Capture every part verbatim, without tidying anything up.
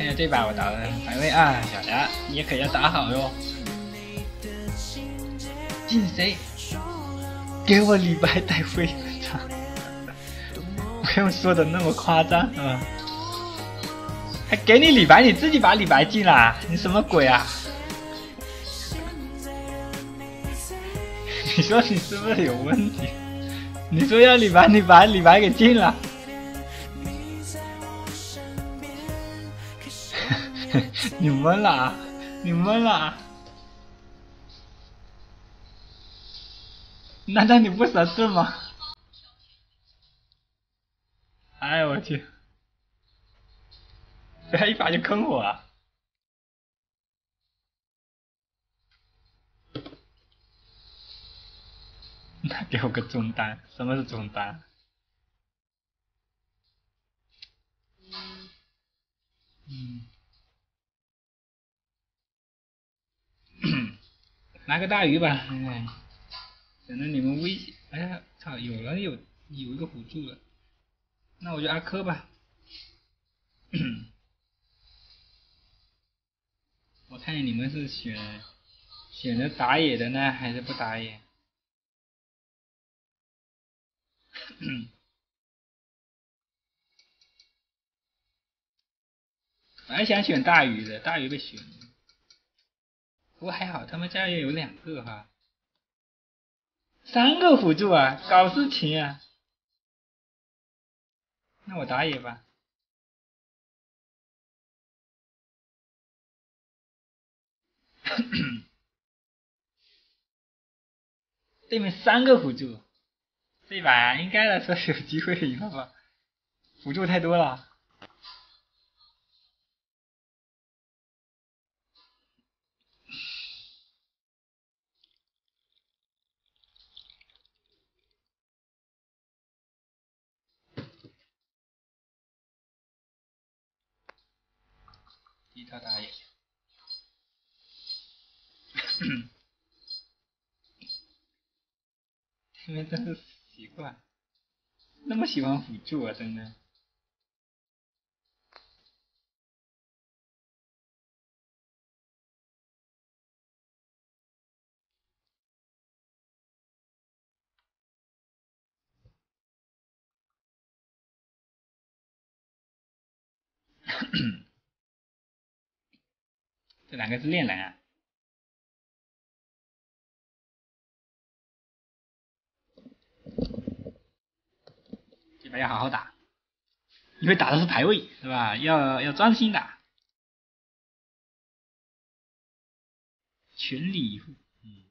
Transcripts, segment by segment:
看下这把我打的排位啊，小霞你也可要打好哟。进谁？给我李白带飞场，不用说的那么夸张啊！还给你李白，你自己把李白进了，你什么鬼啊？你说你是不是有问题？你说要李白，你把李白给进了。你懵了啊！你懵了啊！难道你不识字吗？哎我去！不要一把就坑我啊！那给我个中单，什么是中单？嗯，拿个大鱼吧，哎，省得你们危险。哎呀，操，有人有有一个辅助了，那我就阿珂吧。我看见你们是选选择打野的呢，还是不打野？我还想选大鱼的，大鱼被选了。不过还好，他们家也有两个哈，三个辅助啊，搞事情啊！那我打野吧。对面三个辅助，这把应该来说有机会赢了吧？辅助太多了。一套打野。这边真是奇怪，那么喜欢辅助啊，真的。这两个是恋人啊。这把要好好打，因为打的是排位，是吧？要要专心打，全力以赴。嗯。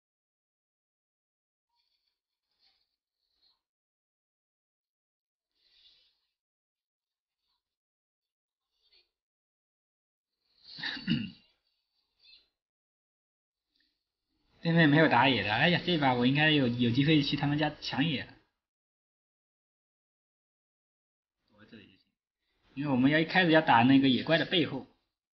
对面没有打野的，哎呀，这把我应该有有机会去他们家抢野了。躲这里就行，因为我们要一开始要打那个野怪的背后。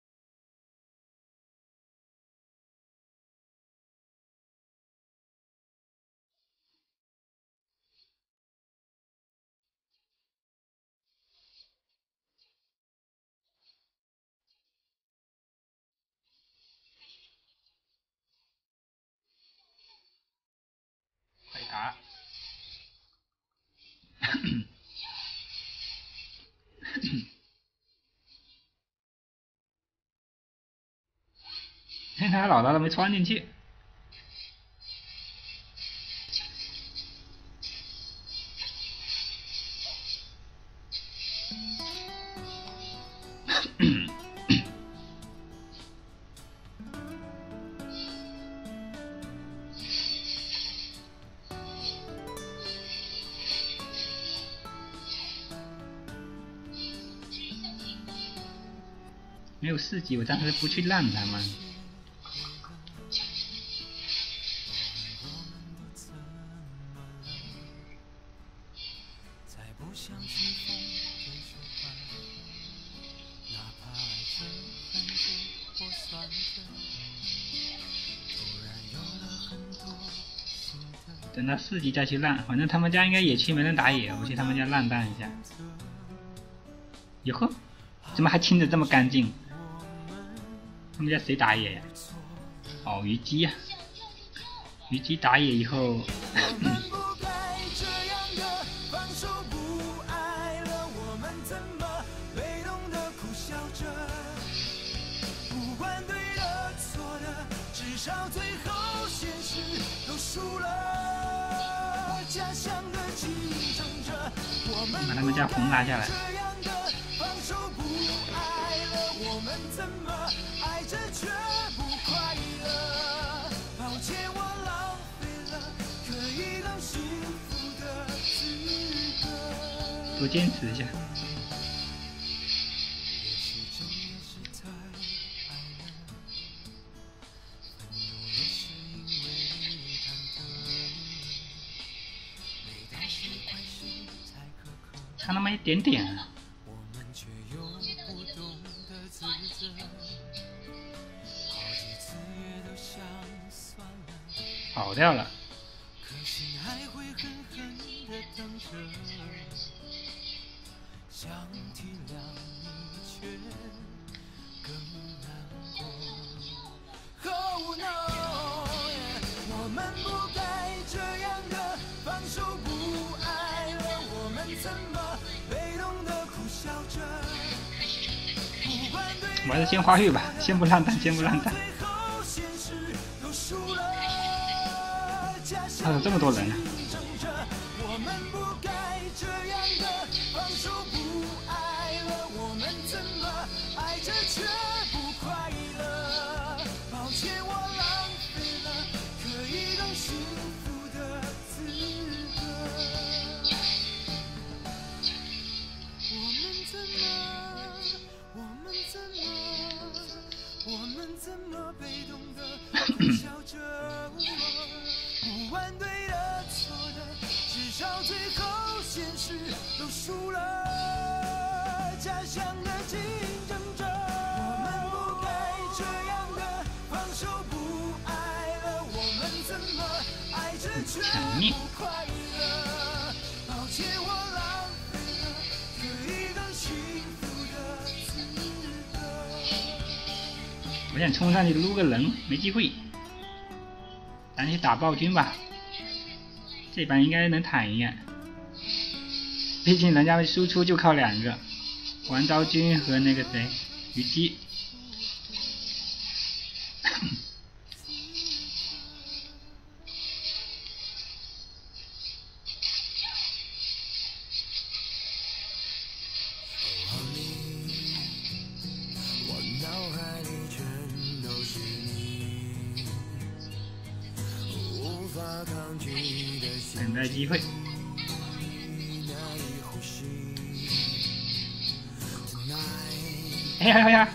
快打！看他老大都没穿进去。没有四级，我当时不去烂他吗？等到四级再去烂，反正他们家应该野区没人打野，我去他们家烂蛋一下。哟呵， 怎么还清的这么干净？他们家谁打野呀？哦，虞姬呀、啊，虞姬打野以后。把他们家红拿下来。多坚持一下。差那么一点点啊！跑掉了。我还是先花育吧，先不浪弹，先不浪弹。还有这么多人啊！抢命！我想冲上去撸个人，没机会。咱去打暴君吧，这把应该能坦赢啊。毕竟人家输出就靠两个，王昭君和那个谁，虞姬。等待机会。哎呀哎呀！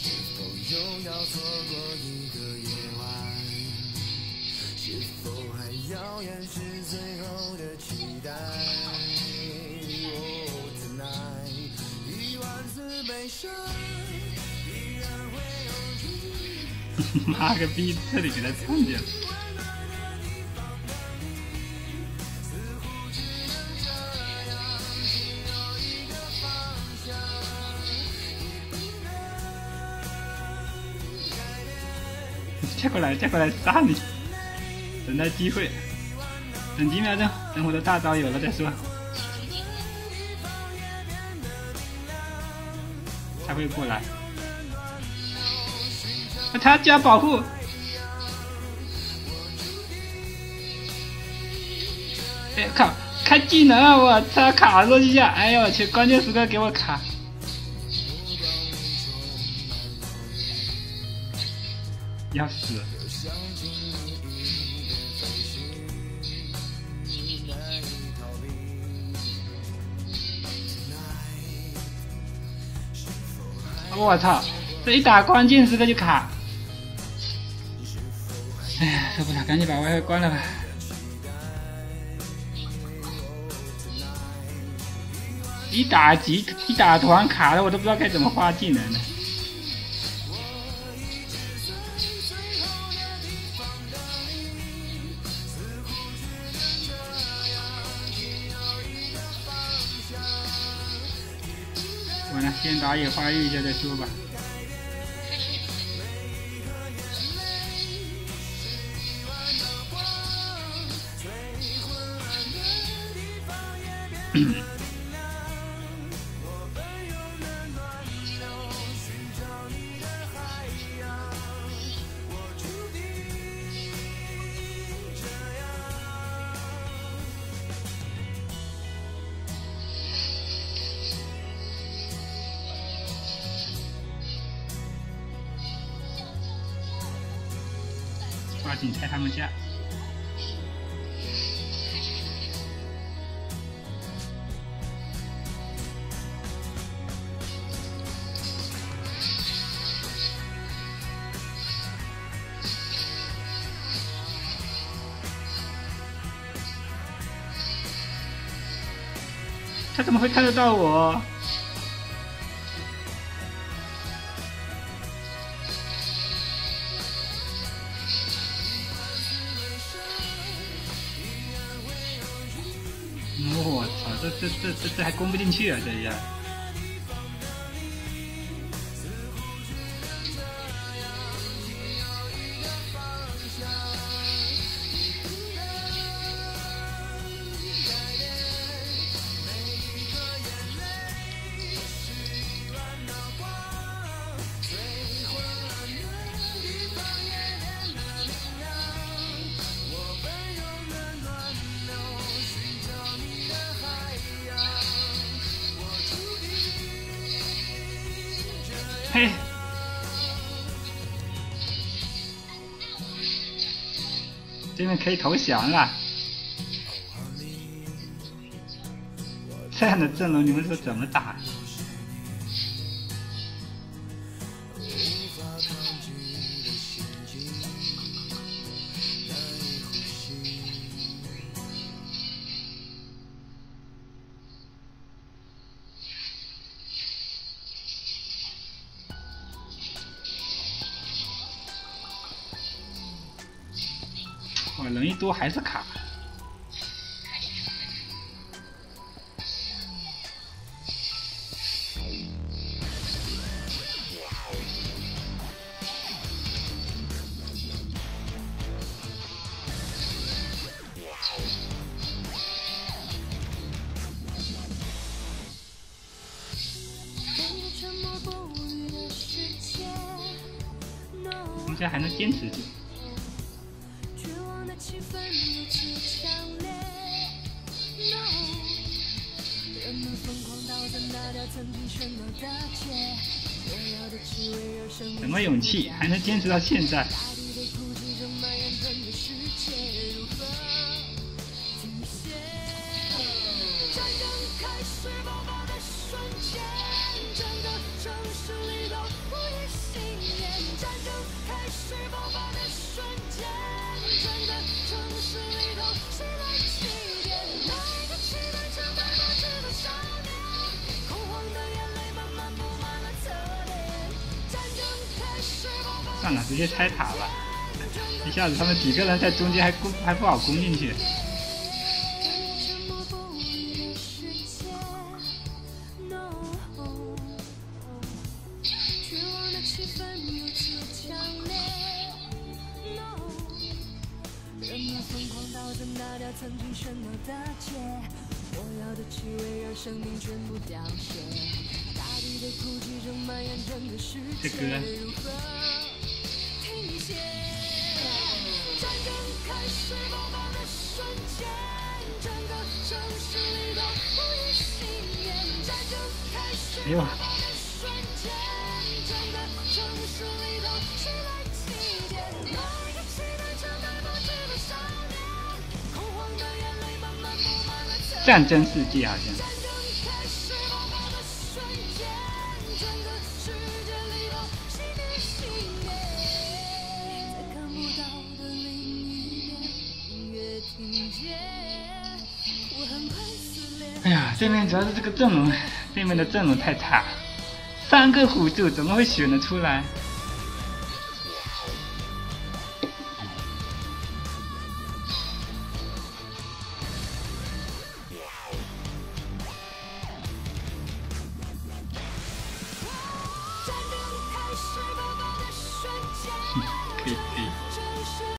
妈个逼，这里给他看见了。接过来，接过来杀你！等待机会，等几秒钟，等我的大招有了再说。他会过来，他就要保护。哎靠！开技能啊！我操，卡住一下！哎呦我去，关键时刻给我卡。要死！我操！这一打关键时刻就卡。哎呀，受不了，赶紧把 WiFi 关了吧。一打集一打团卡了，我都不知道该怎么发技能了。完了， 先打野发育一下再说吧。抓紧拆他们家。他怎么会看得到我？我操，这这这这这还攻不进去啊！这一下。嘿，对面可以投降了。这样的阵容，你们说怎么打？哇，人一多还是卡。我们现在还能坚持住。什么勇气，还能坚持到现在？算了，直接拆塔吧。一下子他们几个人在中间还攻还不好攻进去。这歌。哎呦！战争世界好像。哎呀，对面主要是这个阵容，对面的阵容太差，三个辅助怎么会选得出来？ 可以可以。